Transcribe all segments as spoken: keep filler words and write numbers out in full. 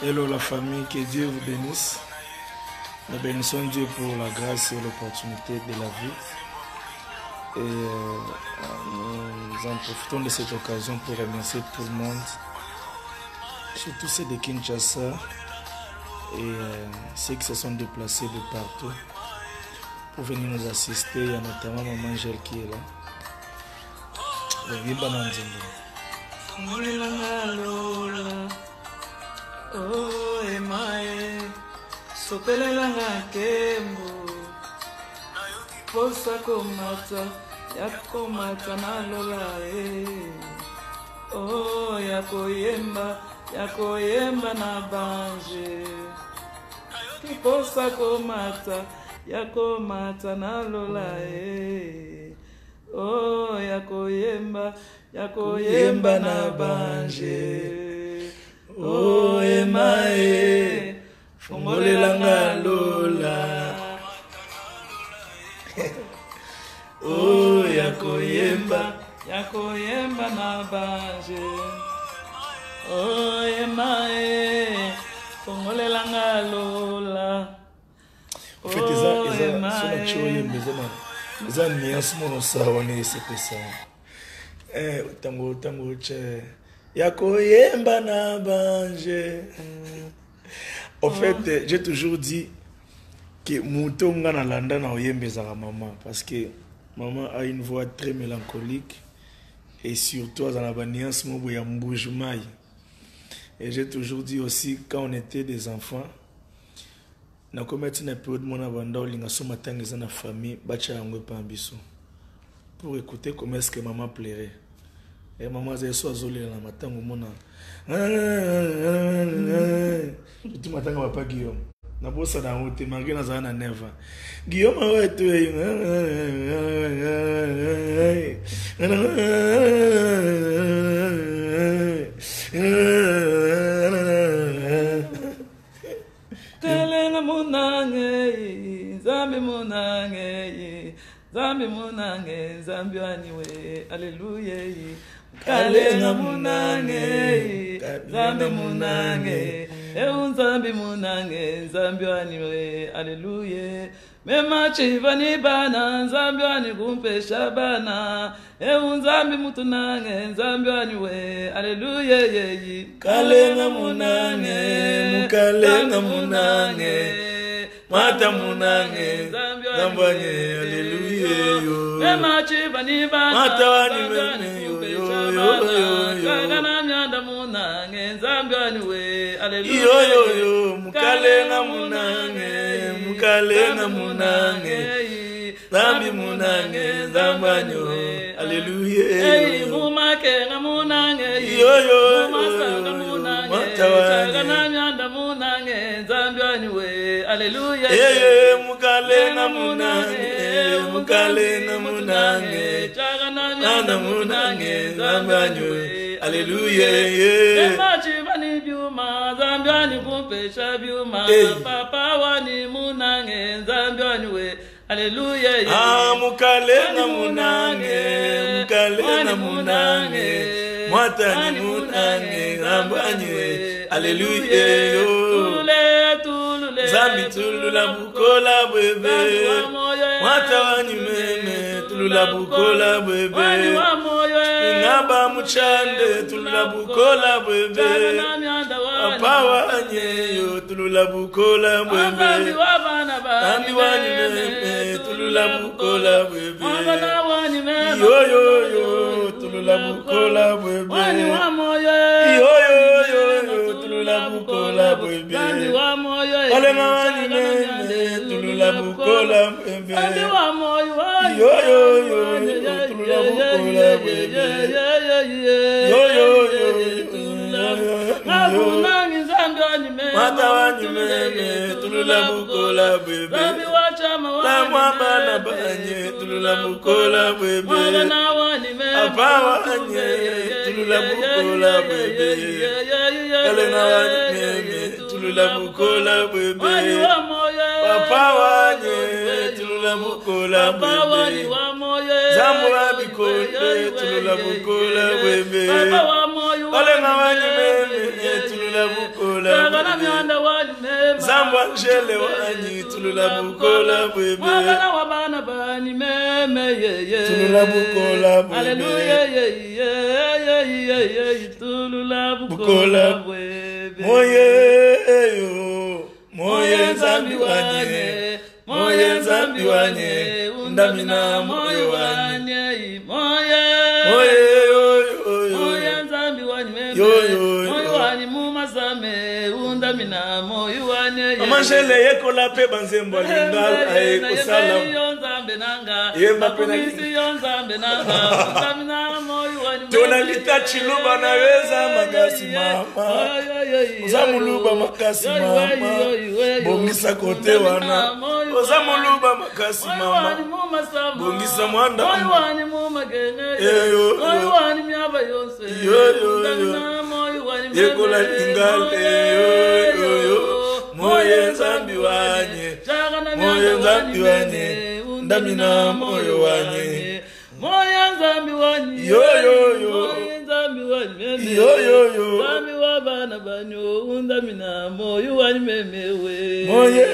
Hello la famille, que Dieu vous bénisse. Nous bénissons Dieu pour la grâce et l'opportunité de la vie. Et euh, nous en profitons de cette occasion pour remercier tout le monde, surtout ceux de Kinshasa et euh, ceux qui se sont déplacés de partout pour venir nous assister. Il y a notamment Maman Angèle qui est là. Oh, emae, sopelelanga kembo, posa komata, yakomata na lola e. Oh, yakoyemba, yakoyemba na banje, posa komata, yakomata na lola e. Oh, yakoyemba, yakoyemba na banje. Oh, emae, fungolelanga lola. Oh, yakoyemba, yakoyemba na banje. Oh, emae, fungolelanga lola. En fait, ils ont mis un small sawane, c'est ça. Eh, tango, tango, tche. Yakoyemba na banje. En fait, j'ai toujours dit que Moutonga na landa na oyembe zara maman parce que maman a une voix très mélancolique et surtout dans la baniance mo ya mbujumai. Et j'ai toujours dit aussi quand on était des enfants na commettre une période mon abanda olinga so matanga za na famille bacha yango pa biso pour écouter comment est-ce que maman plairait. Et maman zé so azolé na matango mona tout matanga va pas Guillaume na bossa na hote malgré na za na neva Guillaume wetu Telenga munange zambi munange zambi munange zambi aniwe alleluia. Kalenga munange, zambi munange, eun zambi munange, zambi aniwe, alleluia. Mema chivani bana, zambi ani kumpe shabana, eun zambi mutunange, zambi aniwe, alleluia. Kalenga munange, mukalenga munange, mata munange, zambi aniwe, alleluia. Mema chivani bana, mata aniwe. Yo yo yo, mukalenga munange, mukalenga munange, zambi munange, zambanyo, alleluia. Hey, mumakenga munange, yo yo, mumasanga munange, chagananyanda munange, zambanyo, alleluia. Hey, mukalenga munange, mukalenga munange, chagananyanda munange, zambanyo, alleluia. Chivani biuma, zambiani kumpesha biuma, papa wani munange, zambiani we, alleluia. Ah, mukalenga munange, mukalenga munange, mwatani munange, zambiani we, alleluia. Tulule, tulule, zambi tulula bukola bwebe, mwatani meme, tulula bukola bwebe. Ngaba muchande tulula bukola bwebe, apawanye yo tulula bukola bwebe, ambi wani meme tulula bukola bwebe, yo yo yo tulula bukola bwebe, yo yo yo tulula bukola bwebe, alenga wani meme tulula bukola bwebe, yo yo yo tulula bukola bwebe. Yo yo yo, mata wani meme, tulula bukola bwebe. La mwamba na banye, tulula bukola bwebe. Apa wanye, tulula bukola bwebe. Elena wani meme, tulula bukola bwebe. Papa wanye, tulula bukola bwebe. Zamura bikole, tulula bukola bwebe. Ole ngawani meme, tulula bukola bwebe. Nzambwa njele wanyi tulula bukola bwebe. Mwagana wabana bani meme ye ye. Tulula bukola bwebe. Hallelujah ye ye ye ye ye tulula bukola bwebe. Moye yo. Moye nzambi wanye. Moye nzambi wanye. Undamina moyo wanye. Moye. Moye yo yo yo. Moye nzambi wanye meme. Yo yo yo. Moyo wanye mumazame. Undamina moyo wanye. Amanjele yekola pe banzembo lingal aye kusala. Yonzambe nanga. Yemba pena kisi yonzambe nanga. Undamina moyo wanye. Tonalita chiluba naweza makasi mama. Ozamuluba makasi mama. Bongisa kote wana. Ozamuluba makasi mama. Bongisa mwanda. Moyo wanye mumagenge. Moyo wanye myaba yonse. Undamina moyo wanye meme. Yekola lingal yo yo yo. Moye nzambi wanye. Moye nzambi wanye. Undamina moyo wanye. Moye nzambi wanye. Yo yo yo. Moye nzambi wanye. Yo yo yo. Nzambi wabana banyo. Undamina moyo wanye meme we. Moye.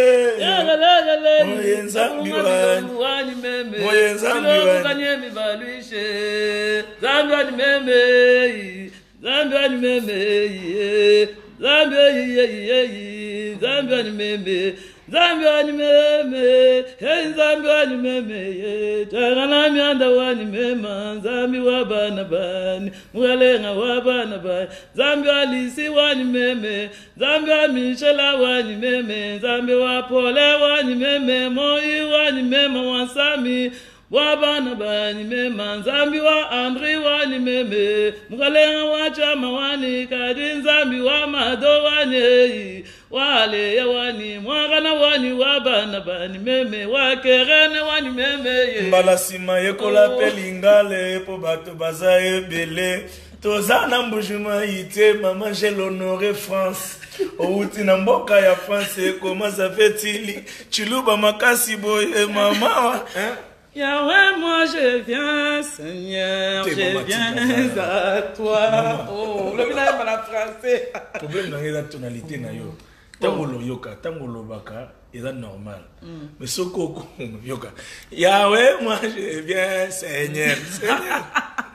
Moye nzambi wanye. Moye nzambi wanye. Kanye mibaluishe. Nzambi wanye meme. Nzambi wanye meme. Nzambi ye ye ye. Nzambi wanye meme. Nzambi wanye meme. Hey nzambi wanye meme ye. Tagana mianda wanye mema. Nzambi wabana bani. Mwalenga wabana bani. Nzambi walisi wanye meme. Nzambi wa Michela wanye meme. Nzambi wa Pole wanye meme. Moi wanye mema wansami. Wabana bani mema. Nzambi wa Andri wani meme. Mwalenga wa Chama wani. Kadi nzambi wa Mado wani. Wale ya wani. Mwagana wani wabana bani meme. Wakerene wani meme. Mbalasima yekola pelingale. Po bato baza ebele. Tozana mbujuma ite. Maman j'ai l'honoré France. Outi na mboka ya France. Comment ça fait-il? Chiluba makasi boye mama. Hein? Yahweh, moi je viens, Seigneur, je viens à toi. Oh, le village est en français. Le problème dans la tonalité, tango lo yoka, tango lo baka, c'est normal. Mais ce qu'on yoka, Yahweh, moi je viens, Seigneur, Seigneur.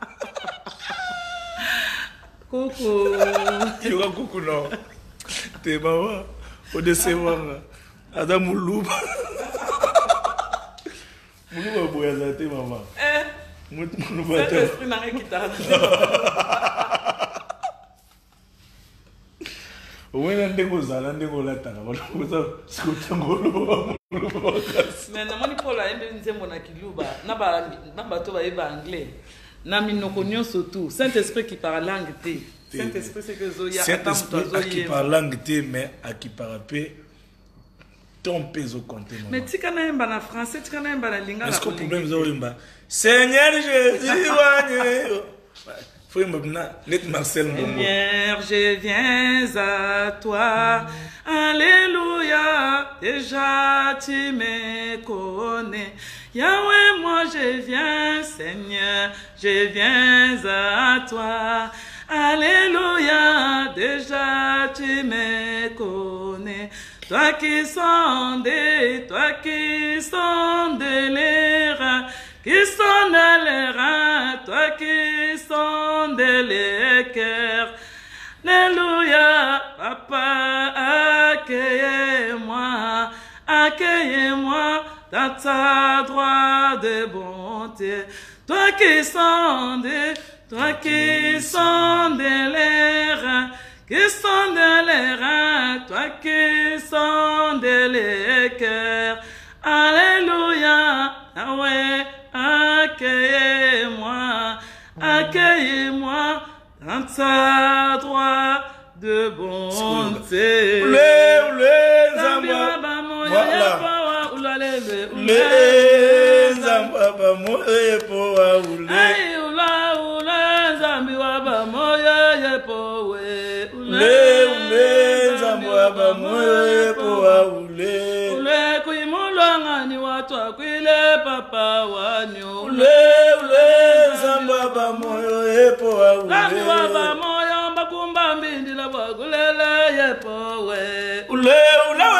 Coucou. Yoka coucou non. T'es maman, faut décevoir. Adam Moulouba. Moulouba boyazate maman. Eh. Moulouba te. Esprit n'a rien qui t'a. Ouena ndengo zala ndengo latanga. Wala sikutangolo. Mais na moni pola embe nzembo na kiluba. Na ba na bato ba eba anglais. Na minoko nyonso tout. Saint-Esprit qui parle langue té. Saint-Esprit c'est que zoya atam to zoya. Qui parle langue té mais à qui parle pe. Mais tu connais pas français, tu connais pas la langue. Est-ce que le problème est Seigneur Jésus, Seigneur, je viens à toi. Alléluia, déjà tu me connais. Yahweh, moi je viens, Seigneur, je viens à toi. Alléluia, déjà tu me connais. Toi qui sondes, toi qui sondes les reins, qui sondes les reins, toi qui sondes les cœurs. Alléluia, Papa, accueillez-moi, accueillez-moi dans ta droite de bonté. Toi qui sondes, toi qui sondes les reins, qui sont dans les reins, toi qui sont dans les cœurs. Alléluia, Yahweh, accueillez-moi, accueillez-moi dans ta droite de bonté. Oulé, oulé, Zamba, voilà. Oulé, Zamba, moye poa, oulé. Aïe, oula, oula, Zambi, waba, moye poa. Ule ule nzambwa ba moyo po ule ule kuimulanga ni watu akwile papa wanyo ule ule nzambwa ba moyo po ule ngambi wa ba moyo mbakumba mbindi la bagulele yepo we ule ule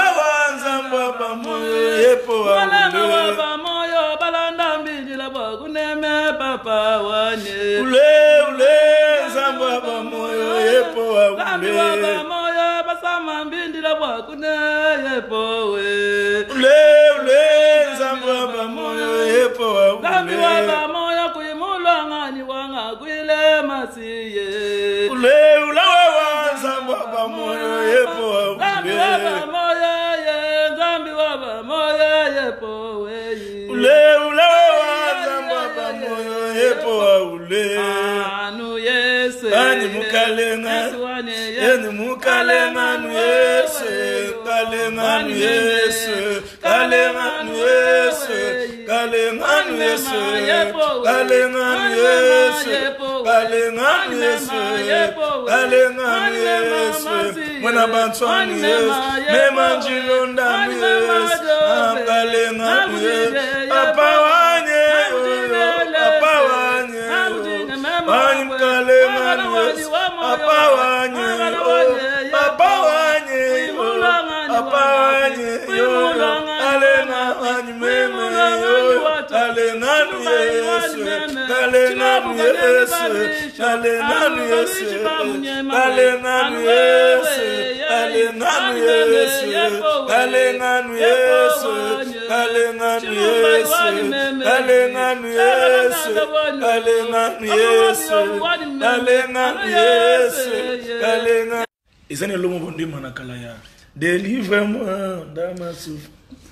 ule ule nzambe bamoyo yepo Nzambi ule waba moyo basama mbindila bwakune yepo we ule ule nzambe bamoyo yepo Nzambi ule waba moyo kuimulwa ngani wanga kwile masiye ule ule wa nzambe bamoyo yepo Nzambi ule waba moyo ye Nzambi waba moyo yepo we ule ule wa nzambe bamoyo yepo ule Anu Yesu ani mukalenga yani mukalenga nu Yesu kalenga nu Yesu kalenga nu Yesu kalenga nu Yesu kalenga nu Yesu kalenga nu Yesu kalenga nu Yesu mwana bantswani Yesu mema njilonda nu Yesu kalenga nu Yesu papa wanye papa wanye wanye kalenga nu Yesu papa wanye papa wanye papa wanye kalenga wanye meme kalenga nu Yesu kalenga nu Yesu kalenga nu Yesu kalenga nu Yesu kalenga nu Yesu kalenga nu Yesu kalenga nu Yesu kalenga nu Yesu kalenga nu Yesu kalenga nu Yesu kalenga izani lomo bondima na kala ya délivre-moi dans ma souffrance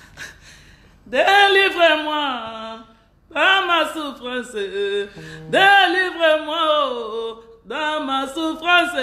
Délivre-moi dans ma souffrance. Délivre-moi oh, dans ma souffrance.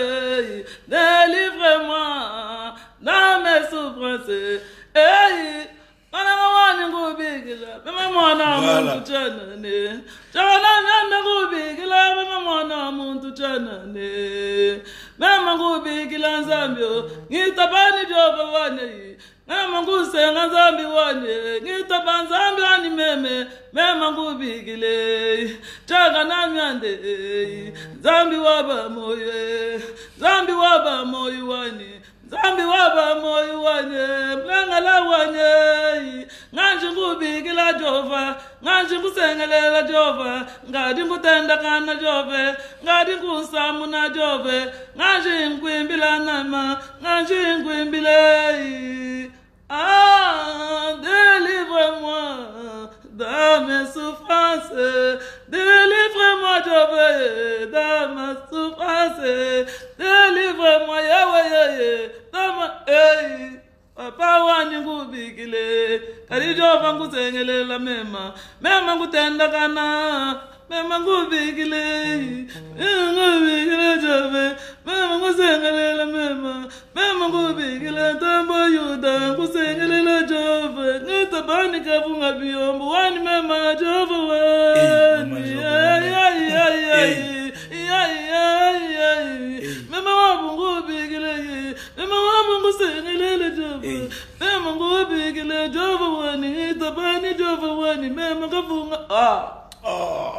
Délivre-moi dans mes souffrances. Hey, kana mwana ngubikila, mama mwana muntu chanane. Chana nyanda ngubikila, mama mwana muntu chanane. Mama ngubikila nzambio, ngitabani joba wane. Mema ngusenga nzambi wane ngitaba nzambi ani meme mema ngubikile chaga namyande nzambi waba moyo nzambi waba moyo wane nzambi waba moyo wane mlangala wane nganje ngubikila Jehova nganje ngusengelela Jehova ngadi ngutenda kana Jehova ngadi ngusamu na Jehova nganje ngwimbila nama nganje ngwimbile. Ah, délivre-moi dans mes souffrances, délivre-moi Jehova dans ma souffrance, délivre-moi Yahweh dans ma hey. Papa wani ngubikile kali Jehova ngusengelela mema mema ngutenda kana mema ngubikile ngubikile Jehova mema ngusengelela mema mema ngubikile tambo yuda ngusengelela Jehova ngitabani kavunga biyombo wani mema Jehova wani ay ay ay ay ay ay mema wabungubikile mema wabungusengelela Jehova mema ngubikile Jehova wani ngitabani Jehova wani mema kavunga ah oh.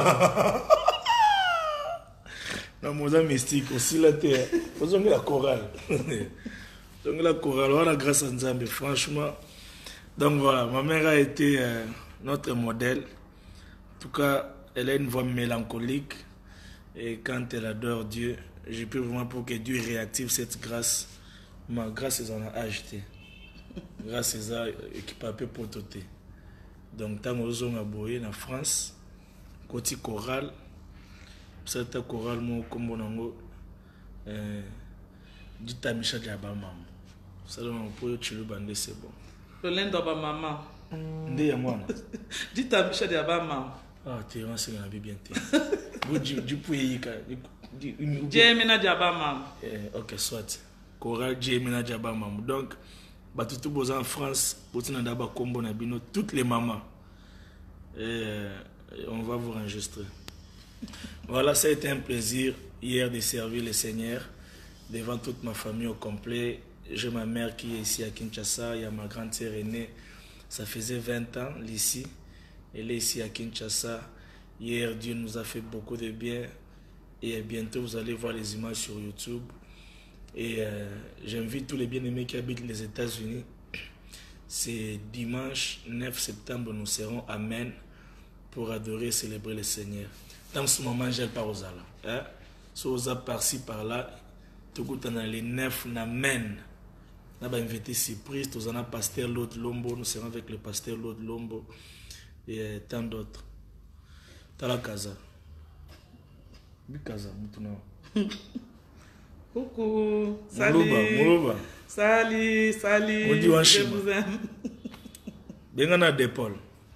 Non, mon mystique aussi la terre. Vous avez la chorale. Vous avez la chorale. Voilà, grâce à Nzambe, franchement. Donc voilà, ma mère a été euh, notre modèle. En tout cas, elle a une voix mélancolique. Et quand elle adore Dieu, je prie vraiment pour que Dieu réactive cette grâce. Ma grâce est en acheté. Grâce est à équipé pour tout. Donc, tant que nous sommes en France, côté chorale, cette chorale, moi, comme on a dit, tu as mis à la maman. Ça donne un peu de bandé, c'est bon. Le lendemain, ba maman. Ndé à moi. Dis ta biche de ba maman. Ah, tu es renseigné la vie bien. Du du pouille, du. Jémina Djaba maman. Ok, soit. Chorale Jémina Djaba maman. Donc, bah tout beau en France, pour tu n'as d'abord combo na bino toutes les mamans. Et on va vous enregistrer. Voilà, ça a été un plaisir hier de servir le Seigneur devant toute ma famille au complet. J'ai ma mère qui est ici à Kinshasa, il y a ma grande sœur aînée, ça faisait vingt ans ici. Elle est ici à Kinshasa. Hier, Dieu nous a fait beaucoup de bien et bientôt vous allez voir les images sur YouTube. Et euh, j'invite tous les bien-aimés qui habitent les États-Unis. C'est dimanche neuf septembre, nous serons Amen pour adorer et célébrer le Seigneur. Dans ce moment, j'ai pas aux ala. So aux par-ci par-là, tout le temps dans les neuf n'amène. On a invité surprise, tous en a pasteur l'autre Lombo, nous serons avec le pasteur l'autre Lombo et tant d'autres. T'as la casa. Oui, casa, maintenant. Coucou, salut. Moulouba, Moulouba. Salut, salut. Je vous aime. Bien, on a des pôles.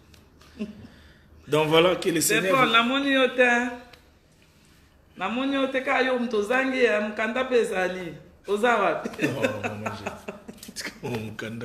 Donc voilà que le Seigneur. Des pôles, la moniote. La moniote, quand yo mtozangi, mkanda pesali. Ozawa. Oh, maman, j'ai. Oh, mkanda.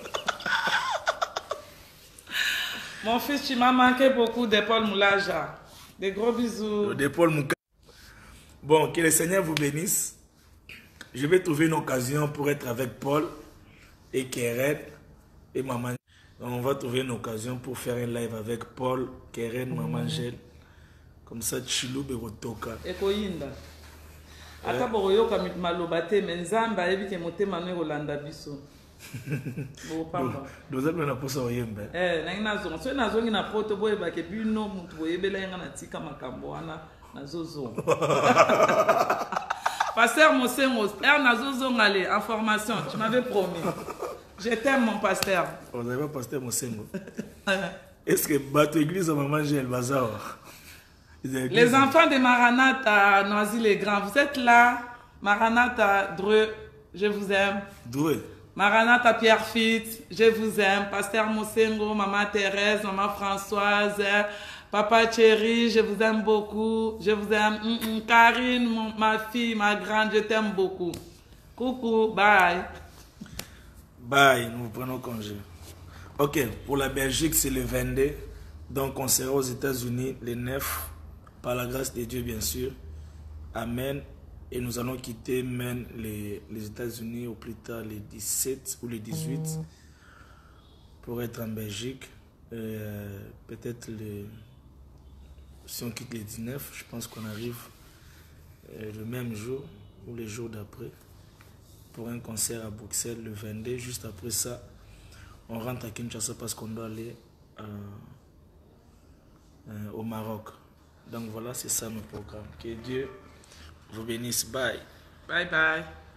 Mon fils, tu m'as manqué beaucoup d'Épaule Moulaja. Des gros bisous. D'Épaule Moulaja. Bon, que le Seigneur vous bénisse. Je vais trouver une occasion pour être avec Paul et Keren et Maman. On va trouver une occasion pour faire un live avec Paul, Keren, Maman Gel. Comme ça, Chilou Berotoka. Et Koyinda. Ata boroyoka malobate menzamba ebike motema no Rolanda biso. Bo pamba. Doza na posa oyembe. Eh, na ina zonga. So na zongi na poto boye ba ke bino mutu boyebela yanga na tika makambo wana na zozo. Pasteur Mosengo, er na zozo ngale information, tu m'avais promis. Je t'aime mon pasteur. Vous avez pas pasteur Mosengo. Est-ce que bateau église à Maman Gel bazar? Les enfants de Maranatha, Noisy-les-Grands, vous êtes là. Maranatha, Dreux, je vous aime. Dreux. Maranatha, Pierre Fitz, je vous aime. Pasteur Mosengo, Maman Thérèse, Maman Françoise, Papa Thierry, je vous aime beaucoup. Je vous aime. Mm -mm. Karine, mon, ma fille, ma grande, je t'aime beaucoup. Coucou, bye. Bye, nous prenons congé. Ok, pour la Belgique, c'est le vingt-deux. Donc, on sera aux États-Unis le neuf. Par la grâce de Dieu, bien sûr. Amen. Et nous allons quitter même les, les États-Unis au plus tard les dix-sept ou les dix-huit mmh. pour être en Belgique. Euh, Peut-être le, si on quitte les dix-neuf, je pense qu'on arrive euh, le même jour ou le jour d'après pour un concert à Bruxelles le vingt-deux. Juste après ça, on rentre à Kinshasa parce qu'on doit aller euh, euh, au Maroc. Donc voilà, c'est ça nos programmes. Que Dieu vous bénisse. Bye. Bye bye.